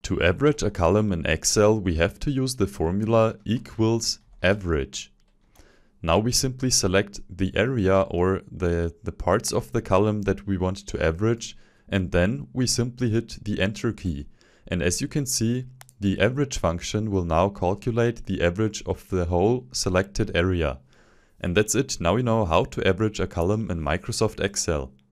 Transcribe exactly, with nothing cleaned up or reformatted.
To average a column in Excel, we have to use the formula equals average. Now we simply select the area or the, the parts of the column that we want to average, and then we simply hit the Enter key. And as you can see, the average function will now calculate the average of the whole selected area. And that's it. Now you know how to average a column in Microsoft Excel.